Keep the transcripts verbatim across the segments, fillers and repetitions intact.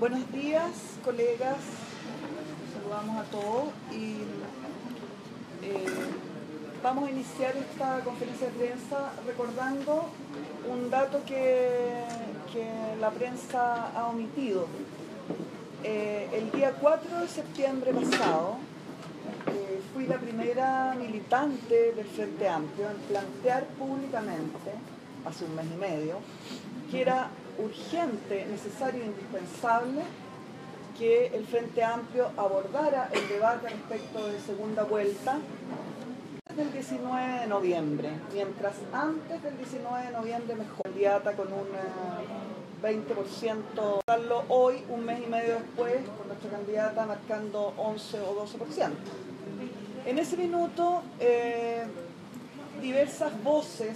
Buenos días, colegas. Saludamos a todos y eh, vamos a iniciar esta conferencia de prensa recordando un dato que, que la prensa ha omitido. Eh, el día cuatro de septiembre pasado eh, fui la primera militante del Frente Amplio en plantear públicamente, hace un mes y medio, que era urgente, necesario e indispensable que el Frente Amplio abordara el debate respecto de segunda vuelta del diecinueve de noviembre, mientras antes del diecinueve de noviembre mejor, candidata con un veinte por ciento, hoy, un mes y medio después, con nuestra candidata marcando once o doce por ciento. En ese minuto, eh, diversas voces,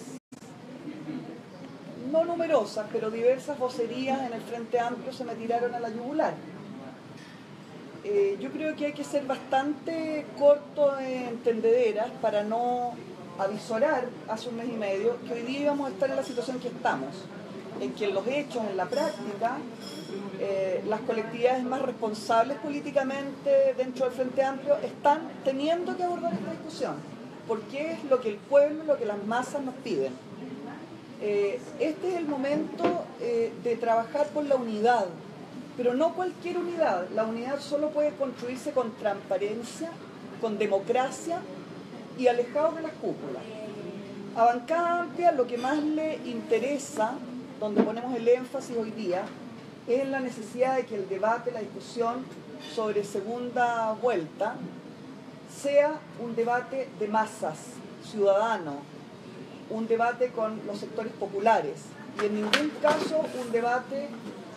no numerosas, pero diversas vocerías en el Frente Amplio se me tiraron a la yugular. Eh, yo creo que hay que ser bastante corto de entendederas para no avisorar hace un mes y medio que hoy día íbamos a estar en la situación que estamos, en que en los hechos, en la práctica, eh, las colectividades más responsables políticamente dentro del Frente Amplio están teniendo que abordar esta discusión, porque es lo que el pueblo, lo que las masas nos piden. Eh, este es el momento eh, de trabajar por la unidad, pero no cualquier unidad. La unidad solo puede construirse con transparencia, con democracia y alejados de las cúpulas. A Bancada Amplia lo que más le interesa, donde ponemos el énfasis hoy día, es en la necesidad de que el debate, la discusión sobre segunda vuelta sea un debate de masas, ciudadano, un debate con los sectores populares y en ningún caso un debate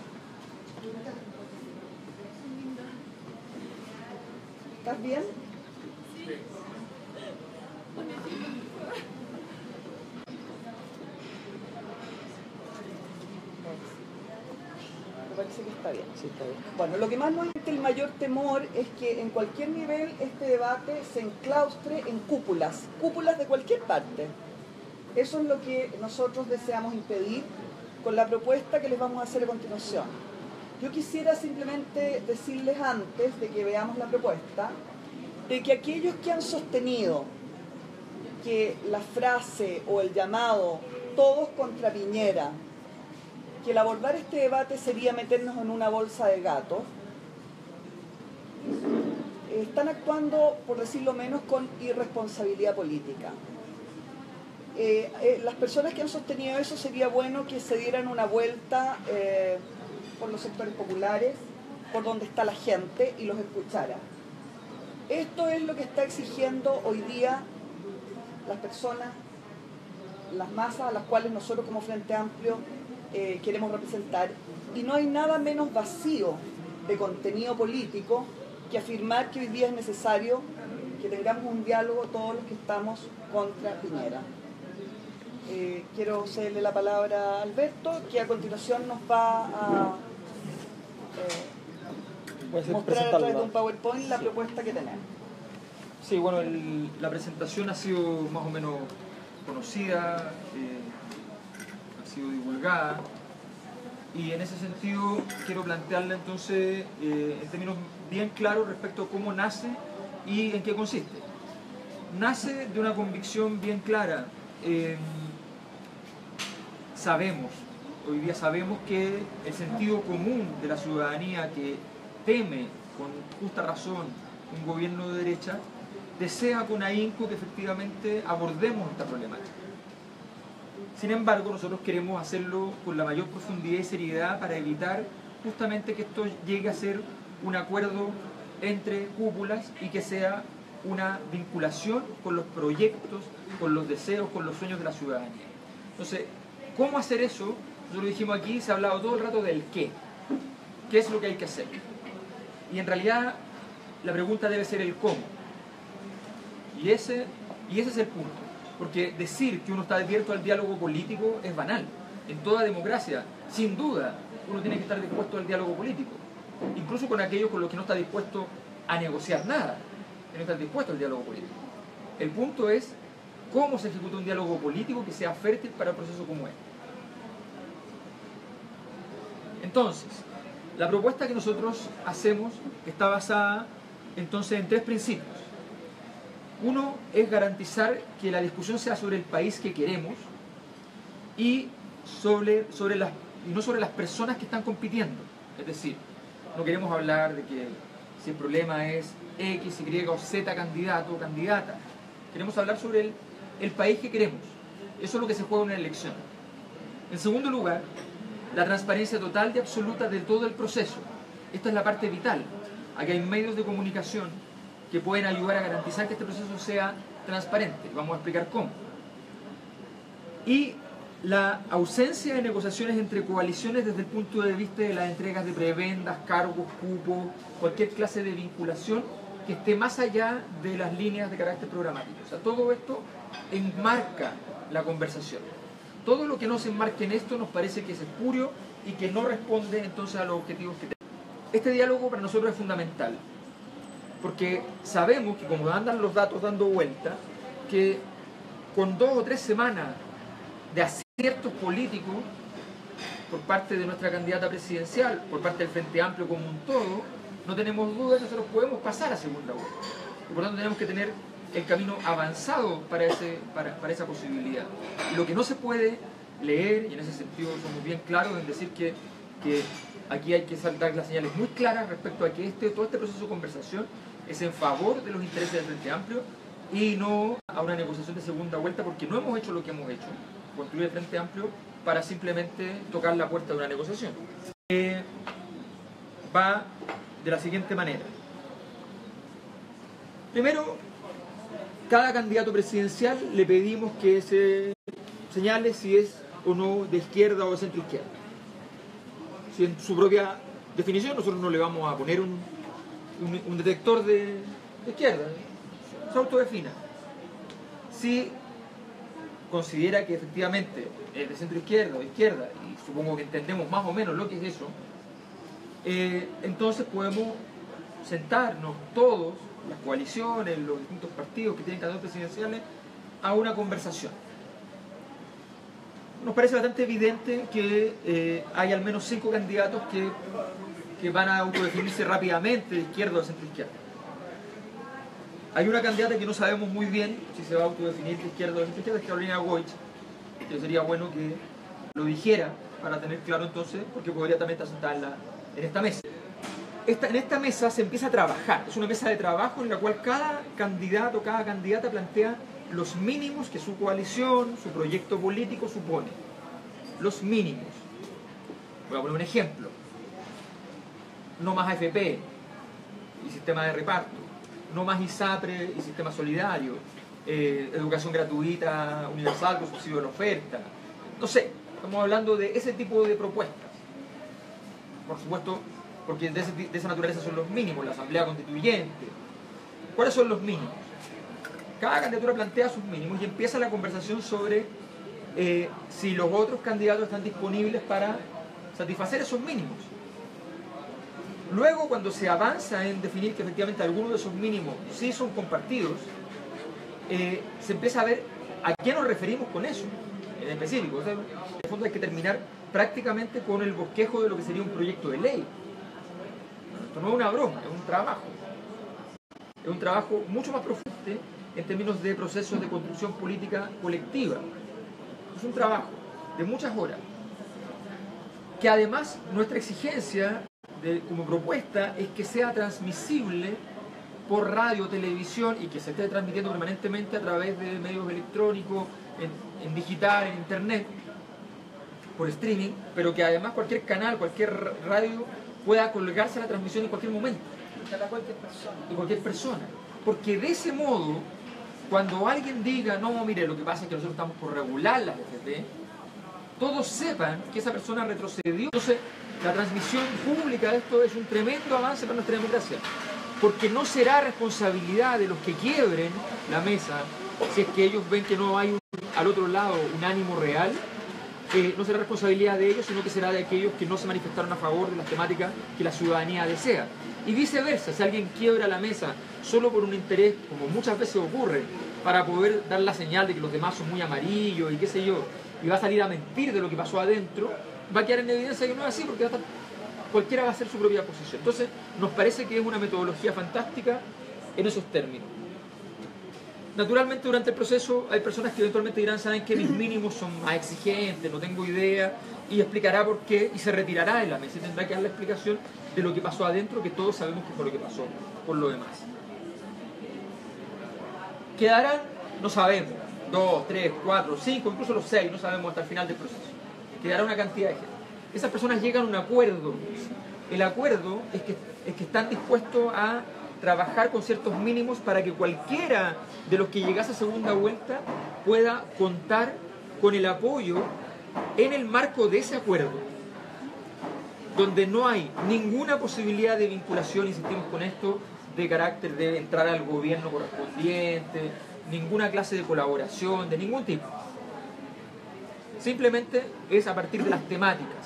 ¿Estás bien? Sí. Me parece que está bien. Sí, está bien. Bueno, lo que más nos interesa, el mayor temor es que en cualquier nivel este debate se enclaustre en cúpulas, cúpulas de cualquier parte. Eso es lo que nosotros deseamos impedir con la propuesta que les vamos a hacer a continuación. Yo quisiera simplemente decirles antes de que veamos la propuesta, de que aquellos que han sostenido que la frase o el llamado todos contra Piñera, que el abordar este debate sería meternos en una bolsa de gatos, están actuando, por decirlo menos, con irresponsabilidad política. Eh, eh, las personas que han sostenido eso sería bueno que se dieran una vuelta eh, por los sectores populares, por donde está la gente y los escuchara. Esto es lo que está exigiendo hoy día las personas, las masas a las cuales nosotros como Frente Amplio eh, queremos representar, y no hay nada menos vacío de contenido político que afirmar que hoy día es necesario que tengamos un diálogo todos los que estamos contra Piñera. Eh, quiero cederle la palabra a Alberto, que a continuación nos va a eh, mostrar a través de un PowerPoint la sí. propuesta que tenemos. Sí, bueno, el, la presentación ha sido más o menos conocida, eh, ha sido divulgada, y en ese sentido quiero plantearla entonces eh, en términos bien claros respecto a cómo nace y en qué consiste. Nace de una convicción bien clara. Eh, Sabemos, hoy día sabemos que el sentido común de la ciudadanía que teme, con justa razón, un gobierno de derecha, desea con ahínco que efectivamente abordemos esta problemática. Sin embargo, nosotros queremos hacerlo con la mayor profundidad y seriedad para evitar justamente que esto llegue a ser un acuerdo entre cúpulas y que sea una vinculación con los proyectos, con los deseos, con los sueños de la ciudadanía. Entonces, ¿cómo hacer eso? Nosotros dijimos aquí, se ha hablado todo el rato del qué. ¿Qué es lo que hay que hacer? Y en realidad la pregunta debe ser el cómo. Y ese, y ese es el punto. Porque decir que uno está abierto al diálogo político es banal. En toda democracia, sin duda, uno tiene que estar dispuesto al diálogo político. Incluso con aquellos con los que no está dispuesto a negociar nada. Que no está dispuesto al diálogo político. El punto es cómo se ejecuta un diálogo político que sea fértil para un proceso como este. Entonces, La propuesta que nosotros hacemos está basada entonces en tres principios. Uno es garantizar que la discusión sea sobre el país que queremos y, sobre, sobre las, y no sobre las personas que están compitiendo. Es decir, no queremos hablar de que si el problema es X, Y o Z candidato o candidata. Queremos hablar sobre el, el país que queremos. Eso es lo que se juega en una elección. En segundo lugar, la transparencia total y absoluta de todo el proceso. Esta es la parte vital. Aquí hay medios de comunicación que pueden ayudar a garantizar que este proceso sea transparente. Vamos a explicar cómo. Y la ausencia de negociaciones entre coaliciones desde el punto de vista de las entregas de prebendas, cargos, cupos, cualquier clase de vinculación que esté más allá de las líneas de carácter programático. O sea, todo esto enmarca la conversación. Todo lo que no se enmarque en esto nos parece que es espurio y que no responde entonces a los objetivos que tenemos. Este diálogo para nosotros es fundamental, porque sabemos que como andan los datos dando vuelta, que con dos o tres semanas de aciertos políticos por parte de nuestra candidata presidencial, por parte del Frente Amplio como un todo, no tenemos duda que nosotros podemos pasar a segunda vuelta. Y por lo tanto tenemos que tener el camino avanzado para, ese, para, para esa posibilidad. Y lo que no se puede leer, y en ese sentido somos bien claros en decir que, que aquí hay que dar las señales muy claras respecto a que este, todo este proceso de conversación es en favor de los intereses del Frente Amplio y no a una negociación de segunda vuelta, porque no hemos hecho lo que hemos hecho, construir el Frente Amplio para simplemente tocar la puerta de una negociación. Eh, va de la siguiente manera. Primero, cada candidato presidencial le pedimos que se señale si es o no de izquierda o de centro izquierda. Si en su propia definición nosotros no le vamos a poner un, un, un detector de, de izquierda, se autodefina. Si considera que efectivamente es de centro izquierda o de izquierda, y supongo que entendemos más o menos lo que es eso, eh, entonces podemos sentarnos todos, las coaliciones, los distintos partidos que tienen candidatos presidenciales, a una conversación. Nos parece bastante evidente que eh, hay al menos cinco candidatos que, que van a autodefinirse rápidamente de izquierda o de centro izquierda. Hay una candidata que no sabemos muy bien si se va a autodefinir de izquierda o de centro izquierda, es Carolina Goich, que sería bueno que lo dijera para tener claro entonces, porque podría también estar sentada en, la, en esta mesa. Esta, en esta mesa se empieza a trabajar, es una mesa de trabajo en la cual cada candidato, cada candidata plantea los mínimos que su coalición, su proyecto político supone. Los mínimos. Voy a poner un ejemplo. No más A F P y sistema de reparto. No más ISAPRE y sistema solidario. Eh, educación gratuita, universal, con subsidio de la oferta. No sé, estamos hablando de ese tipo de propuestas. Por supuesto, porque de, ese, de esa naturaleza son los mínimos, la asamblea constituyente. ¿Cuáles son los mínimos? Cada candidatura plantea sus mínimos y empieza la conversación sobre eh, si los otros candidatos están disponibles para satisfacer esos mínimos. Luego, cuando se avanza en definir que efectivamente algunos de esos mínimos sí son compartidos, eh, se empieza a ver a qué nos referimos con eso, en específico. O sea, en el fondo hay que terminar prácticamente con el bosquejo de lo que sería un proyecto de ley. Esto no es una broma, es un trabajo. Es un trabajo mucho más profundo en términos de procesos de construcción política colectiva. Es un trabajo de muchas horas, que además nuestra exigencia de, como propuesta es que sea transmisible por radio, televisión y que se esté transmitiendo permanentemente a través de medios electrónicos, en, en digital, en internet, por streaming, pero que además cualquier canal, cualquier radio pueda colgarse a la transmisión en cualquier momento. Para cualquier persona. De cualquier persona. Porque de ese modo, cuando alguien diga, no, mire, lo que pasa es que nosotros estamos por regular las F P, todos sepan que esa persona retrocedió. Entonces, la transmisión pública de esto es un tremendo avance para nuestra democracia. Porque no será responsabilidad de los que quiebren la mesa, si es que ellos ven que no hay un, al otro lado un ánimo real, eh, no será responsabilidad de ellos, sino que será de aquellos que no se manifestaron a favor de las temáticas que la ciudadanía desea. Y viceversa, si alguien quiebra la mesa solo por un interés, como muchas veces ocurre, para poder dar la señal de que los demás son muy amarillos y qué sé yo, y va a salir a mentir de lo que pasó adentro, va a quedar en evidencia que no es así, porque va a estar cualquiera va a hacer su propia posición. Entonces, nos parece que es una metodología fantástica en esos términos. Naturalmente, durante el proceso hay personas que eventualmente dirán, saben que mis mínimos son más exigentes, no tengo idea, y explicará por qué, y se retirará de la mesa y tendrá que dar la explicación de lo que pasó adentro, que todos sabemos que fue lo que pasó por lo demás. ¿Quedarán? No sabemos. Dos, tres, cuatro, cinco, incluso los seis, no sabemos hasta el final del proceso. Quedará una cantidad de gente. Esas personas llegan a un acuerdo. El acuerdo es que, es que están dispuestos a trabajar con ciertos mínimos para que cualquiera de los que llegase a segunda vuelta pueda contar con el apoyo en el marco de ese acuerdo, donde no hay ninguna posibilidad de vinculación, insistimos con esto, de carácter de entrar al gobierno correspondiente, ninguna clase de colaboración, de ningún tipo. Simplemente es a partir de las temáticas.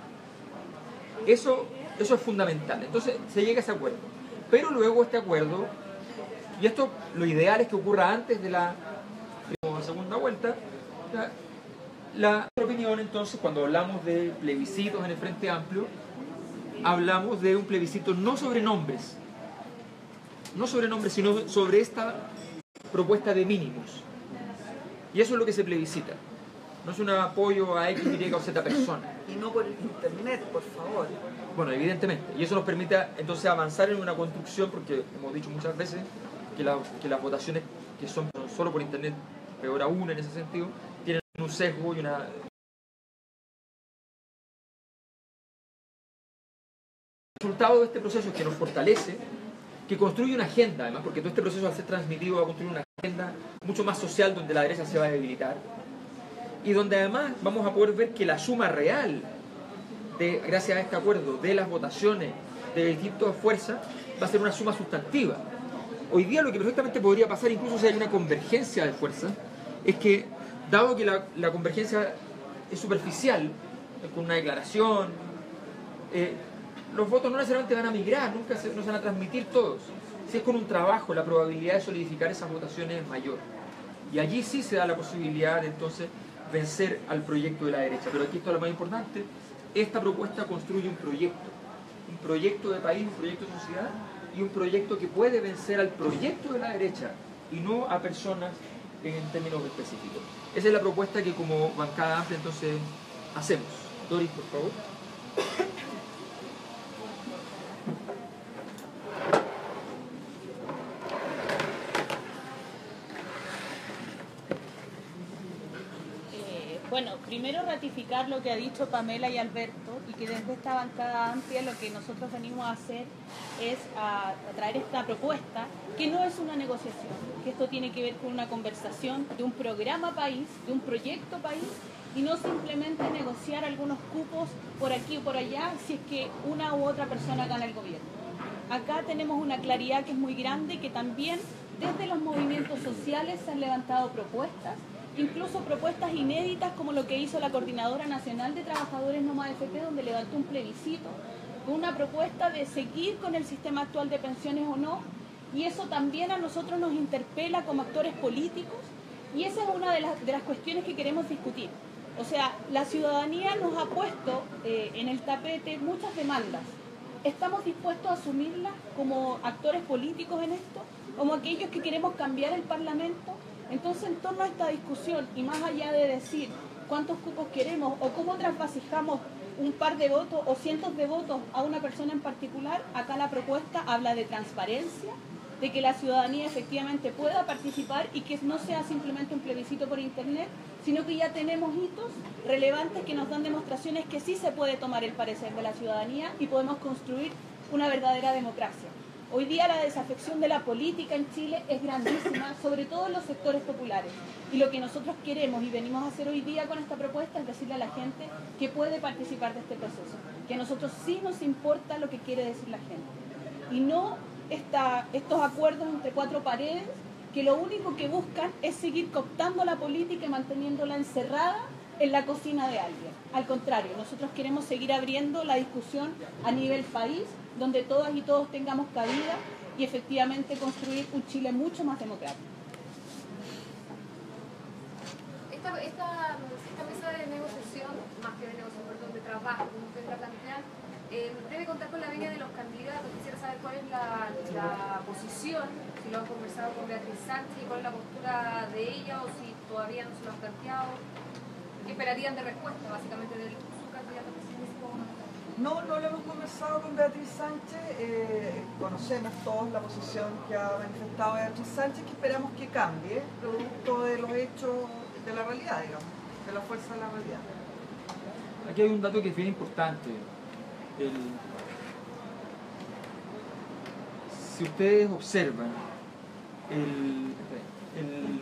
Eso, eso es fundamental. Entonces se llega a ese acuerdo. Pero luego este acuerdo, y esto lo ideal es que ocurra antes de la segunda vuelta, la, la opinión entonces, cuando hablamos de plebiscitos en el Frente Amplio, hablamos de un plebiscito no sobre nombres, no sobre nombres, sino sobre esta propuesta de mínimos. Y eso es lo que se plebiscita. No es un apoyo a X, Y o Z persona. Y no por internet, por favor. Bueno, evidentemente. Y eso nos permite entonces avanzar en una construcción, porque hemos dicho muchas veces que, la, que las votaciones que son solo por internet, peor aún en ese sentido, tienen un sesgo y una... El resultado de este proceso es que nos fortalece, que construye una agenda, además, porque todo este proceso al ser transmitido va a construir una agenda mucho más social donde la derecha se va a debilitar y donde además vamos a poder ver que la suma real, de, gracias a este acuerdo, de las votaciones de distintas fuerzas va a ser una suma sustantiva. Hoy día lo que perfectamente podría pasar, incluso si hay una convergencia de fuerzas, es que, dado que la, la convergencia es superficial, con una declaración, eh, los votos no necesariamente van a migrar, nunca se, no se van a transmitir todos. Si es con un trabajo, la probabilidad de solidificar esas votaciones es mayor. Y allí sí se da la posibilidad de entonces vencer al proyecto de la derecha. Pero aquí esto es lo más importante, esta propuesta construye un proyecto, un proyecto de país, un proyecto de sociedad y un proyecto que puede vencer al proyecto de la derecha y no a personas en términos específicos. Esa es la propuesta que como bancada amplia entonces hacemos. Doris, por favor. Bueno, primero ratificar lo que ha dicho Pamela y Alberto y que desde esta bancada amplia lo que nosotros venimos a hacer es a, a traer esta propuesta que no es una negociación, que esto tiene que ver con una conversación de un programa país, de un proyecto país y no simplemente negociar algunos cupos por aquí o por allá si es que una u otra persona gana el gobierno. Acá tenemos una claridad que es muy grande y que también desde los movimientos sociales se han levantado propuestas, incluso propuestas inéditas como lo que hizo la Coordinadora Nacional de Trabajadores No Más F P, donde levantó un plebiscito con una propuesta de seguir con el sistema actual de pensiones o no, y eso también a nosotros nos interpela como actores políticos, y esa es una de las, de las cuestiones que queremos discutir. O sea, la ciudadanía nos ha puesto eh, en el tapete muchas demandas. ¿Estamos dispuestos a asumirlas como actores políticos en esto? ¿Como aquellos que queremos cambiar el Parlamento? Entonces, en torno a esta discusión, y más allá de decir cuántos cupos queremos o cómo trasvasijamos un par de votos o cientos de votos a una persona en particular, acá la propuesta habla de transparencia, de que la ciudadanía efectivamente pueda participar y que no sea simplemente un plebiscito por internet, sino que ya tenemos hitos relevantes que nos dan demostraciones que sí se puede tomar el parecer de la ciudadanía y podemos construir una verdadera democracia. Hoy día la desafección de la política en Chile es grandísima, sobre todo en los sectores populares. Y lo que nosotros queremos y venimos a hacer hoy día con esta propuesta es decirle a la gente que puede participar de este proceso, que a nosotros sí nos importa lo que quiere decir la gente. Y no esta, estos acuerdos entre cuatro paredes que lo único que buscan es seguir cooptando la política y manteniéndola encerrada en la cocina de alguien. Al contrario, nosotros queremos seguir abriendo la discusión a nivel país, donde todas y todos tengamos cabida y efectivamente construir un Chile mucho más democrático. Esta, esta, esta mesa de negociación, más que de negociación, perdón, de trabajo, como ustedes la plantean, Eh, debe contar con la venia de los candidatos. Quisiera saber cuál es la, la posición, si lo han conversado con Beatriz Sánchez y cuál es la postura de ella o si todavía no se lo han planteado. ¿Qué esperarían de respuesta básicamente de su candidato presidencial? No, no lo hemos conversado con Beatriz Sánchez, eh, conocemos todos la posición que ha manifestado Beatriz Sánchez, que esperamos que cambie, producto de los hechos de la realidad, digamos, de la fuerza de la realidad. Aquí hay un dato que es bien importante. El, si ustedes observan, el, el,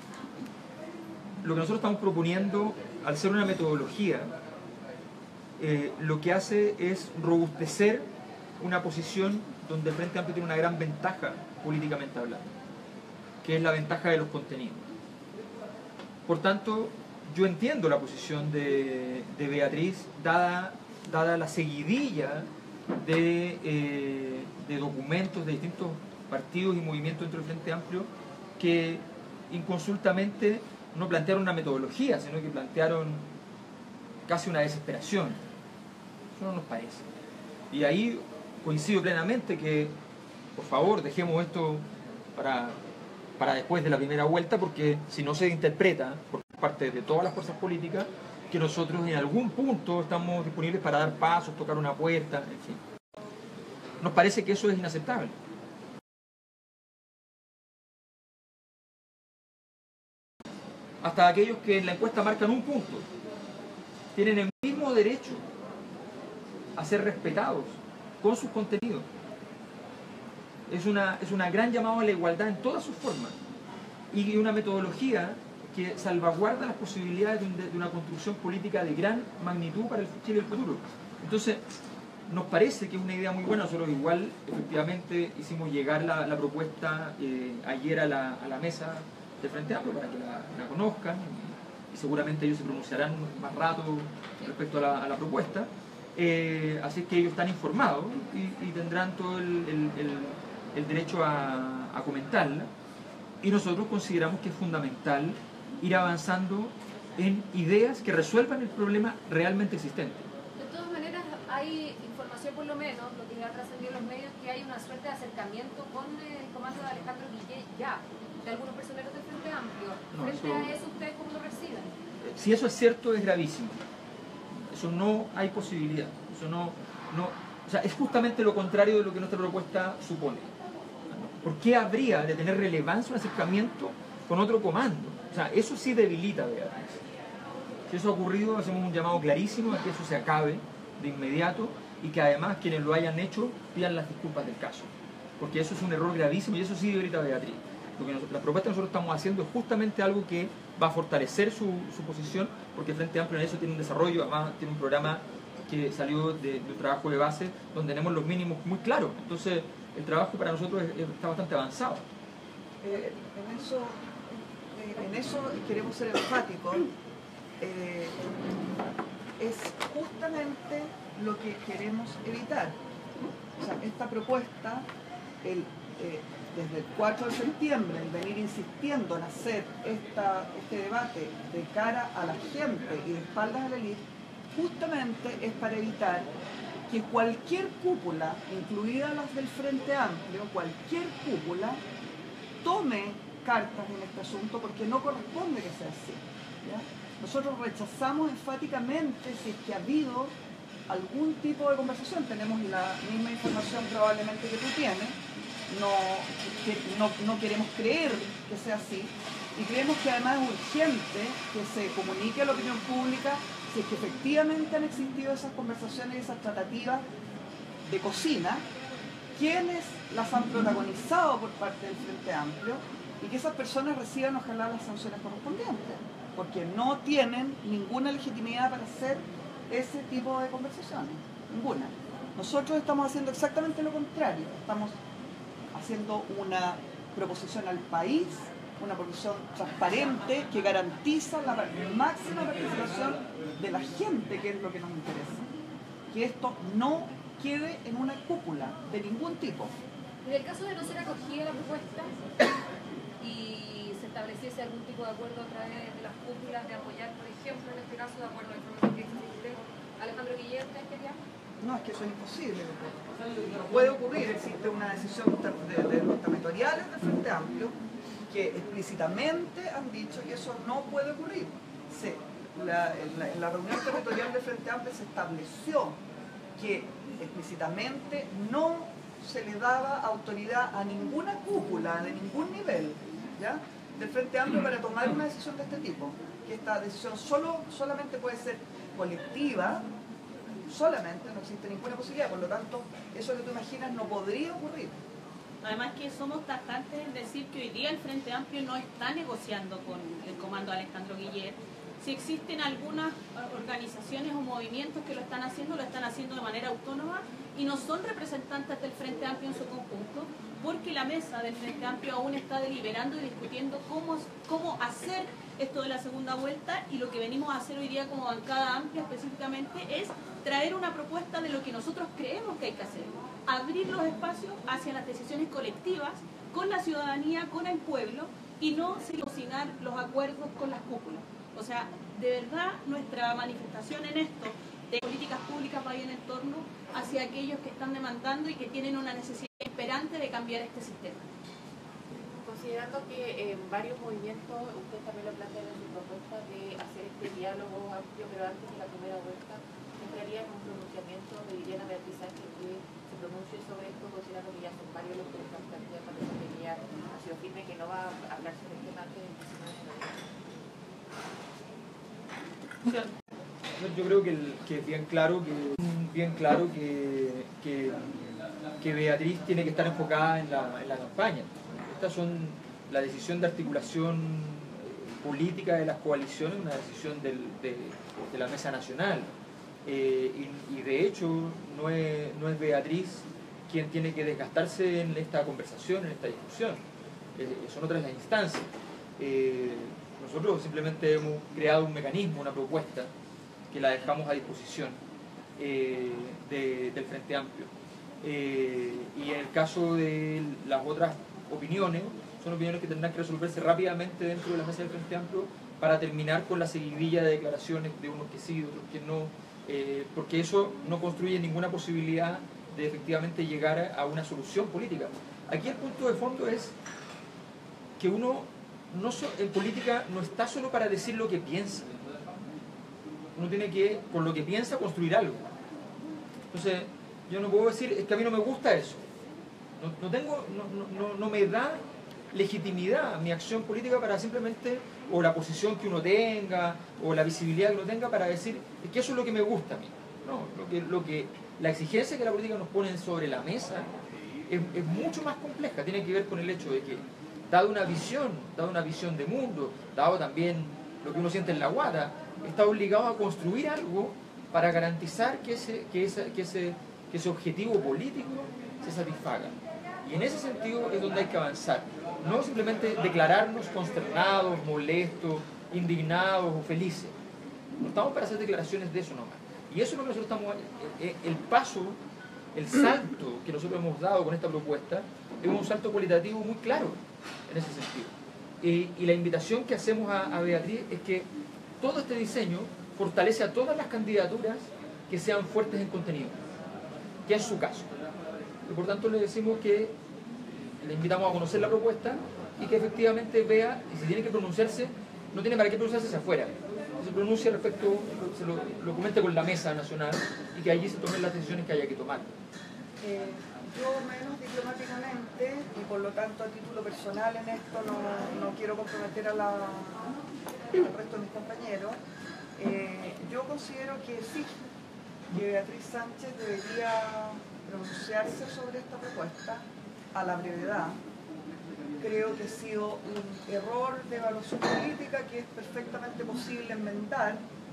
lo que nosotros estamos proponiendo, al ser una metodología, eh, lo que hace es robustecer una posición donde el Frente Amplio tiene una gran ventaja políticamente hablando, que es la ventaja de los contenidos. Por tanto, yo entiendo la posición de, de Beatriz, dada, dada la seguidilla de, eh, de documentos de distintos partidos y movimientos dentro del Frente Amplio que inconsultamente no plantearon una metodología, sino que plantearon casi una desesperación. Eso no nos parece. Y ahí coincido plenamente que, por favor, dejemos esto para, para después de la primera vuelta, porque si no se interpreta por parte de todas las fuerzas políticas que nosotros en algún punto estamos disponibles para dar pasos, tocar una puerta, en fin. Nos parece que eso es inaceptable. Hasta aquellos que en la encuesta marcan un punto tienen el mismo derecho a ser respetados con sus contenidos. Es una, es una gran llamada a la igualdad en todas sus formas y una metodología que salvaguarda las posibilidades de, un, de una construcción política de gran magnitud para el Chile del futuro. Entonces, nos parece que es una idea muy buena. Nosotros igual, efectivamente, hicimos llegar la, la propuesta eh, ayer a la, a la mesa del Frente Amplio para que la, la conozcan y, y seguramente ellos se pronunciarán más rato respecto a la, a la propuesta. Eh, así que ellos están informados y, y tendrán todo el, el, el, el derecho a, a comentarla. Y nosotros consideramos que es fundamental ir avanzando en ideas que resuelvan el problema realmente existente. De todas maneras, hay información, por lo menos, lo que ha trascendido en los medios, que hay una suerte de acercamiento con el comando de Alejandro Guillé ya, de algunos personeros del Frente Amplio. No, Frente eso, a eso, ¿ustedes cómo lo reciben? Si eso es cierto, es gravísimo. Eso no hay posibilidad. Eso no, no, o sea, es justamente lo contrario de lo que nuestra propuesta supone. ¿Por qué habría de tener relevancia un acercamiento con otro comando? O sea, eso sí debilita a Beatriz. Si eso ha ocurrido, hacemos un llamado clarísimo a que eso se acabe de inmediato y que además quienes lo hayan hecho pidan las disculpas del caso. Porque eso es un error gravísimo y eso sí debilita a Beatriz. Lo que nos, la propuesta que nosotros estamos haciendo es justamente algo que va a fortalecer su, su posición, porque el Frente Amplio en eso tiene un desarrollo, además tiene un programa que salió de, de un trabajo de base donde tenemos los mínimos muy claros. Entonces, el trabajo para nosotros es, es, está bastante avanzado. Eh, en, eso, eh, en eso queremos ser enfáticos. Eh, es justamente lo que queremos evitar. O sea, esta propuesta, el, eh, desde el cuatro de septiembre, el venir insistiendo en hacer esta, este debate de cara a la gente y de espaldas a la élite, justamente es para evitar que cualquier cúpula, incluidas las del Frente Amplio, cualquier cúpula, tome cartas en este asunto porque no corresponde que sea así, ¿ya? Nosotros rechazamos enfáticamente si es que ha habido algún tipo de conversación. Tenemos la misma información probablemente que tú tienes, no, que, no, no queremos creer que sea así y creemos que además es urgente que se comunique a la opinión pública si es que efectivamente han existido esas conversaciones y esas tratativas de cocina, quiénes las han protagonizado por parte del Frente Amplio y que esas personas reciban ojalá las sanciones correspondientes, porque no tienen ninguna legitimidad para hacer ese tipo de conversaciones, ninguna. Nosotros estamos haciendo exactamente lo contrario, estamos haciendo una proposición al país, una proposición transparente que garantiza la máxima participación de la gente, que es lo que nos interesa. Que esto no quede en una cúpula de ningún tipo. En el caso de no ser acogida la propuesta y se estableciese algún tipo de acuerdo a través de las cúpulas de apoyar, por ejemplo, en este caso, de acuerdo a la información que existe, Alejandro Guillén, ¿ustedes querían? No, es que eso es imposible. No puede ocurrir, existe una decisión de, de los territoriales del Frente Amplio que explícitamente han dicho que eso no puede ocurrir. Se, la, en, la, en la reunión territorial del Frente Amplio se estableció que explícitamente no se le daba autoridad a ninguna cúpula de ningún nivel, ¿ya?, del Frente Amplio para tomar una decisión de este tipo. Que esta decisión solo, solamente puede ser colectiva, solamente, no existe ninguna posibilidad, por lo tanto, eso que tú imaginas no podría ocurrir. Además que somos tajantes en decir que hoy día el Frente Amplio no está negociando con el comando Alejandro Guillet. Si existen algunas organizaciones o movimientos que lo están haciendo, lo están haciendo de manera autónoma y no son representantes del Frente Amplio en su conjunto, porque la mesa del Frente Amplio aún está deliberando y discutiendo cómo, cómo hacer esto de la segunda vuelta, y lo que venimos a hacer hoy día como bancada amplia específicamente es traer una propuesta de lo que nosotros creemos que hay que hacer, abrir los espacios hacia las decisiones colectivas con la ciudadanía, con el pueblo, y no cocinar los acuerdos con las cúpulas. O sea, de verdad nuestra manifestación en esto de políticas públicas va en el torno hacia aquellos que están demandando y que tienen una necesidad esperante de cambiar este sistema. Considerando que en varios movimientos, usted también lo plantea en su propuesta de hacer este diálogo amplio, pero antes de la primera vuelta, entraría en un pronunciamiento de Liliana Beatriz Sánchez que se pronuncie sobre esto, considerando que ya son varios los que lo están planteando, que ella ha sido firme que no va a hablar sobre el tema antes del diecinueve de noviembre. Yo creo que, el, que es bien claro que bien claro que, que, que Beatriz tiene que estar enfocada en la, en la campaña. Estas son la decisión de articulación política de las coaliciones, una decisión del, de, de la Mesa Nacional. Eh, y, y de hecho no es, no es Beatriz quien tiene que desgastarse en esta conversación, en esta discusión. Eh, son otras las instancias. Eh, nosotros simplemente hemos creado un mecanismo, una propuesta, que la dejamos a disposición eh, de, del Frente Amplio. Eh, y en el caso de las otras opiniones, son opiniones que tendrán que resolverse rápidamente dentro de la mesa del Frente Amplio para terminar con la seguidilla de declaraciones de unos que sí, de otros que no, eh, porque eso no construye ninguna posibilidad de efectivamente llegar a una solución política. Aquí el punto de fondo es que uno no so, en política no está solo para decir lo que piensa. Uno tiene que, con lo que piensa, construir algo. Entonces, yo no puedo decir, es que a mí no me gusta eso. No, no, tengo, no, no, no me da legitimidad mi acción política para simplemente, o la posición que uno tenga, o la visibilidad que uno tenga, para decir, es que eso es lo que me gusta a mí. No, lo que, lo que, la exigencia que la política nos pone sobre la mesa es, es mucho más compleja. Tiene que ver con el hecho de que, dado una visión, dado una visión de mundo, dado también lo que uno siente en la guata, está obligado a construir algo para garantizar que ese, que ese, que ese, que ese objetivo político se satisfaga. Y en ese sentido es donde hay que avanzar. No simplemente declararnos consternados, molestos, indignados o felices. No estamos para hacer declaraciones de eso nomás. Y eso es lo que nosotros estamos... El paso, el salto que nosotros hemos dado con esta propuesta es un salto cualitativo muy claro en ese sentido. Y, y la invitación que hacemos a, a Beatriz es que todo este diseño fortalece a todas las candidaturas que sean fuertes en contenido, que es su caso. Y por tanto le decimos que le invitamos a conocer la propuesta y que efectivamente vea, y si tiene que pronunciarse, no tiene para qué pronunciarse hacia afuera. Que se pronuncie respecto, se lo, lo comente con la mesa nacional y que allí se tomen las decisiones que haya que tomar. Eh, yo menos diplomáticamente y por lo tanto a título personal en esto no, no quiero comprometer a la, al resto de mis compañeros. Eh, yo considero que sí, que Beatriz Sánchez debería pronunciarse sobre esta propuesta a la brevedad. Creo que ha sido un error de evaluación política que es perfectamente posible enmendar,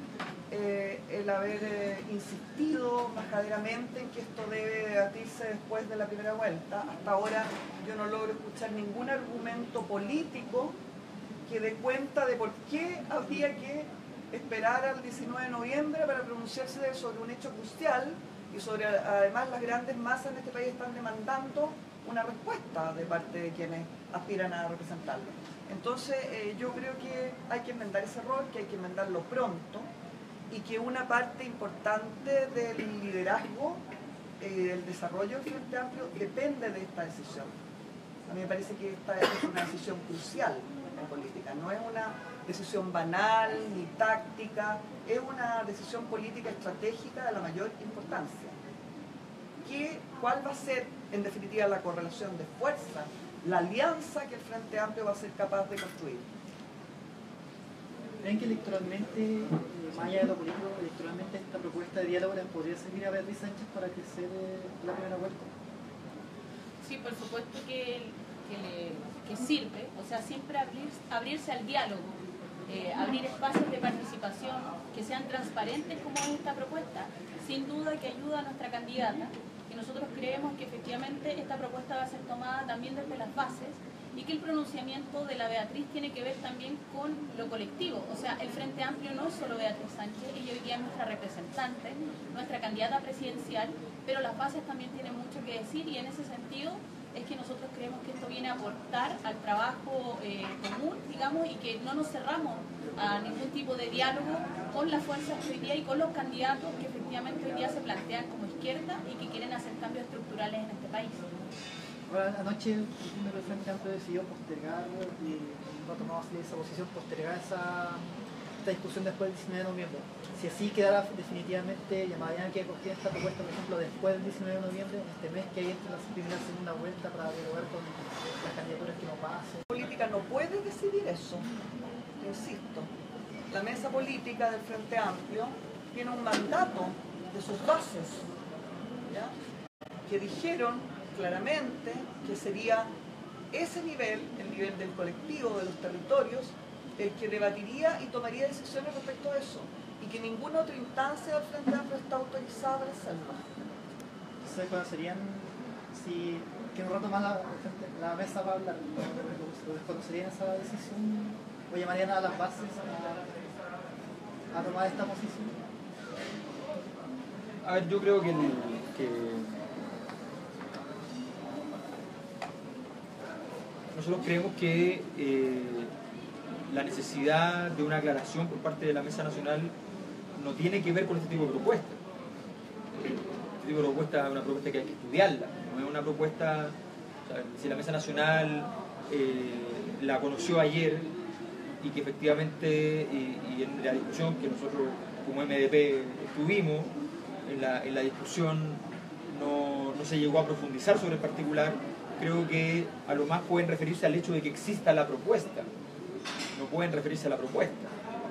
eh, el haber eh, insistido majaderamente en que esto debe debatirse después de la primera vuelta. Hasta ahora yo no logro escuchar ningún argumento político que dé cuenta de por qué habría que esperar al diecinueve de noviembre para pronunciarse sobre un hecho crucial y sobre, además, las grandes masas en este país están demandando una respuesta de parte de quienes aspiran a representarlo. Entonces, eh, yo creo que hay que enmendar ese error, que hay que enmendarlo pronto, y que una parte importante del liderazgo, eh, el desarrollo del Frente Amplio depende de esta decisión. A mí me parece que esta es una decisión crucial en política, no es una decisión banal ni táctica, es una decisión política estratégica de la mayor importancia. ¿Qué, ¿Cuál va a ser, en definitiva, la correlación de fuerza, la alianza que el Frente Amplio va a ser capaz de construir? ¿Creen que electoralmente, más allá de lo político, electoralmente esta propuesta de diálogo les podría servir a Beatriz Sánchez para crecer eh, la primera vuelta? Sí, por supuesto que, que, le, que sirve, o sea, siempre abrir, abrirse al diálogo, eh, abrir espacios de participación que sean transparentes como es esta propuesta, sin duda que ayuda a nuestra candidata, y nosotros creemos que efectivamente esta propuesta va a ser tomada también desde las bases, y que el pronunciamiento de la Beatriz tiene que ver también con lo colectivo. O sea, el Frente Amplio no es solo Beatriz Sánchez, ella hoy día es nuestra representante, nuestra candidata presidencial, pero las bases también tienen mucho que decir, y en ese sentido es que nosotros creemos que esto viene a aportar al trabajo eh, común, digamos, y que no nos cerramos a ningún tipo de diálogo con las fuerzas que hoy día y con los candidatos que efectivamente hoy día se plantean como izquierda y que quieren hacer cambios estructurales en este país. Ahora, anoche el Frente Amplio decidió postergar, y no ha tomado así esa posición, postergar esa, esta discusión después del diecinueve de noviembre. Si así quedara definitivamente, llamarían que cogiera esta propuesta, por ejemplo, después del diecinueve de noviembre, en este mes que hay entre la primera y segunda vuelta, para dialogar con las candidaturas que no pasen. La política no puede decidir eso, insisto. La mesa política del Frente Amplio tiene un mandato de sus bases, ¿ya?, que dijeron claramente que sería ese nivel, el nivel del colectivo, de los territorios, el que debatiría y tomaría decisiones respecto a eso, y que ninguna otra instancia del Frente Amplio está autorizada para hacerlo. ¿Ustedes conocerían, si que un rato más la, la mesa va a hablar, desconocerían esa decisión o llamarían a las bases a, a tomar esta posición? A ver, yo creo que, el, que nosotros creemos que eh, la necesidad de una aclaración por parte de la Mesa Nacional no tiene que ver con este tipo de propuestas. Este tipo de propuesta es una propuesta que hay que estudiarla, no es una propuesta, o sea, si la Mesa Nacional eh, la conoció ayer y que efectivamente, y, y en la discusión que nosotros como M D P estuvimos, en la, en la discusión no, no se llegó a profundizar sobre el particular. Creo que a lo más pueden referirse al hecho de que exista la propuesta, no pueden referirse a la propuesta.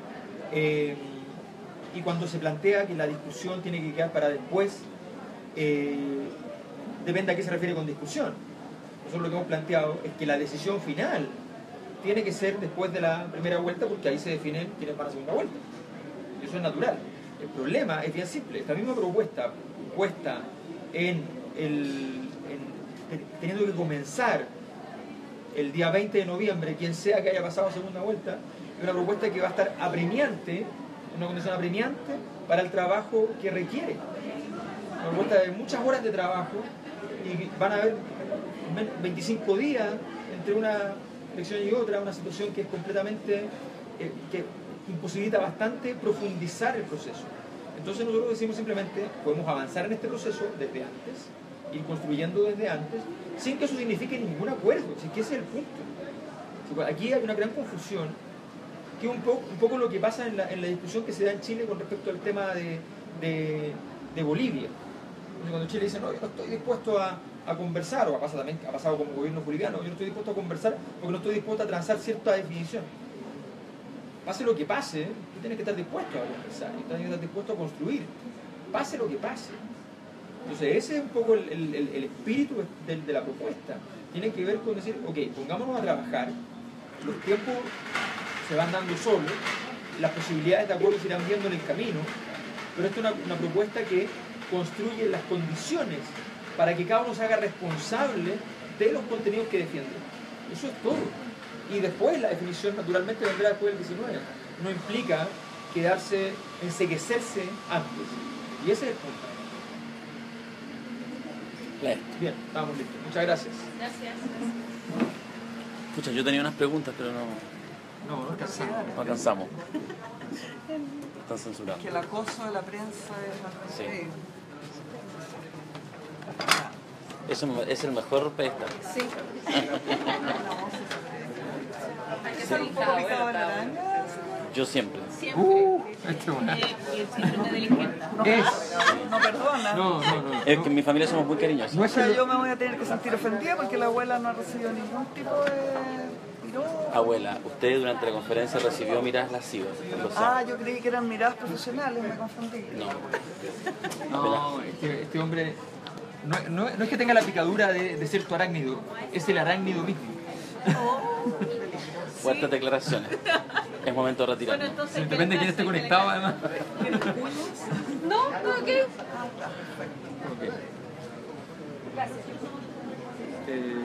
Eh, y cuando se plantea que la discusión tiene que quedar para después, eh, depende a qué se refiere con discusión. Nosotros lo que hemos planteado es que la decisión final tiene que ser después de la primera vuelta, porque ahí se definen quiénes van a la segunda vuelta. Y eso es natural. El problema es bien simple. Esta misma propuesta puesta en el... teniendo que comenzar el día veinte de noviembre, quien sea que haya pasado a segunda vuelta, es una propuesta que va a estar apremiante, una condición apremiante para el trabajo que requiere. Una propuesta de muchas horas de trabajo, y van a haber veinticinco días entre una elección y otra, una situación que es completamente, eh, que imposibilita bastante profundizar el proceso. Entonces nosotros decimos simplemente, podemos avanzar en este proceso desde antes, ir construyendo desde antes, sin que eso signifique ningún acuerdo, si que ese es el punto. Aquí hay una gran confusión, que es un poco, un poco lo que pasa en la, en la discusión que se da en Chile con respecto al tema de, de, de Bolivia. Cuando Chile dice, no, yo no estoy dispuesto a, a conversar, o ha pasado también, ha pasado como gobierno boliviano, yo no estoy dispuesto a conversar porque no estoy dispuesto a transar cierta definición. Pase lo que pase, tú tienes que estar dispuesto a conversar, y tienes que estar dispuesto a construir, pase lo que pase. Entonces ese es un poco el, el, el espíritu de, de la propuesta. Tiene que ver con decir, ok, pongámonos a trabajar, los tiempos se van dando solos, las posibilidades de acuerdo se irán viendo en el camino, pero esto es una, una propuesta que construye las condiciones para que cada uno se haga responsable de los contenidos que defiende. Eso es todo. Y después la definición naturalmente vendrá después del diecinueve. No implica quedarse, enseguecerse antes. Y ese es el punto. Claro. Bien, estamos listos. Muchas gracias. Gracias. Pucha, yo tenía unas preguntas, pero no, No, no alcanzamos. no alcanzamos. están censurados. Que el acoso de la prensa es Sí. increíble. Eso es el mejor pedestal. Sí. ¿Es un poco picado en la araña? Yo siempre. Siempre. Uh, este bueno. Eh, y el síndrome de la izquierda. Es. No perdona. No, no, no. Es que en mi familia somos muy cariñosos. No O es sea, el- yo me voy a tener que sentir ofendida porque la abuela no ha recibido ningún tipo de piropo. Abuela, usted durante la conferencia recibió miradas lascivas. Lo Ah, sabe. yo creí que eran miradas profesionales, me confundí. No. No, este, este hombre no, no- no es que tenga la picadura de, de ser tu arácnido, es el arácnido mismo. Fuertes declaraciones. Es momento de Bueno, retirarnos. entonces. Sí, depende de quién esté conectado, además. No, no, ok. Ok. Eh,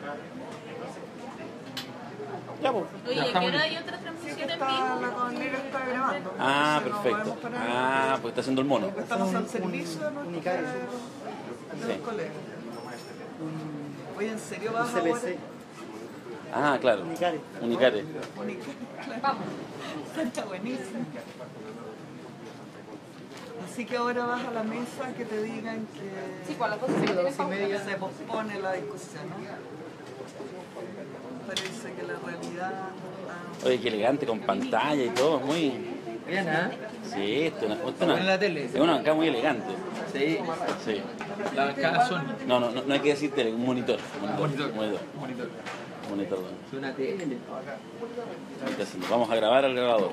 Ya, pues. Oye, Ya, ¿a está qué muy hora bien. hay otra transmisión Sí, que en está, vivo? la colega está grabando. Ah, Entonces no perfecto. podemos parar. Ah, pues está haciendo el mono. Estamos al Un- servicio de un nuestros Unicare. de los Sí. colegas. Un, Oye, ¿en serio un vas C B C, ahora? Ah, claro. Unicare. Unicare. Vamos. Está buenísimo. Así que ahora vas a la mesa que te digan que Sí, pues a las doce se Sí, tiene dos y pauta. media. se pospone la discusión, ¿no? Parece que la realidad está... Oye, qué elegante, con pantalla y todo. Muy. Bien, ¿ah? Sí, esto es una, esto es Buena la una, tele. es una bancada muy elegante. Sí, Sí. la bancada Sony. No, no, no, no hay que decir tele, un monitor. Monitor. Monitor. Monitor. Monitor. Monitor. Es una tele. Entonces, nos vamos a grabar al grabador.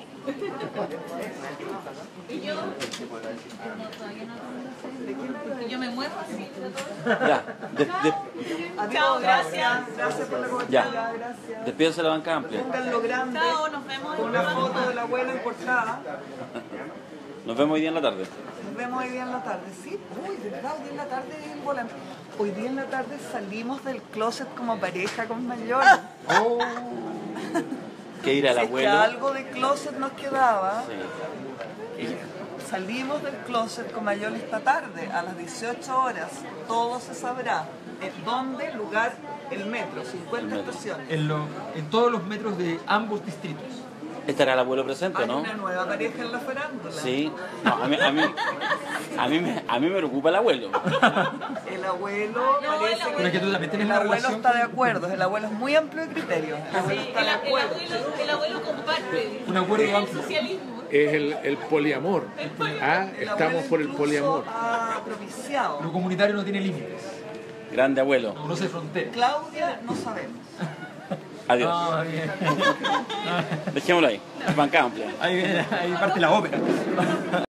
Y yo. No, todavía no lo sé. Porque yo me muevo así. Ya, de- de- Adiós, Chao, gracias. Gracias por la cobertura, ya. gracias. Despídase de la banca amplia. Pónganlo grande, Chao, nos vemos. con una foto de la abuela en portada. Nos vemos hoy día en la tarde. Nos vemos hoy día en la tarde, ¿sí? Uy, de verdad, hoy día en la tarde es el volante. Hoy día en la tarde salimos del closet como pareja con mayor. Oh, Que ir al Si es que abuelo. algo de closet nos quedaba, Sí. salimos del closet con mayor esta tarde, a las dieciocho horas. Todo se sabrá. ¿En dónde? Lugar, el metro, cincuenta El metro. estaciones. en, lo, en todos los metros de ambos distritos. ¿Estará el abuelo presente o Hay no? una nueva pareja en la farándula. Sí. No, a mí, a mí, a mí, me, a mí me preocupa el abuelo. El abuelo parece Pero es que tú también tienes el una abuelo relación está de acuerdo. El abuelo es muy amplio de criterios. El abuelo Sí, está el, de el acuerdo. abuelo, el abuelo comparte. Un acuerdo el amplio. socialismo. Es el, el poliamor. Ah, El estamos abuelo por el incluso poliamor. ha propiciado. Lo comunitario no tiene límites, Grande abuelo. no se fronteras. Claudia, no sabemos. Adiós. Ah, bien. Dejémoslo ahí. Banca amplia. Ahí, viene, ahí parte la ópera.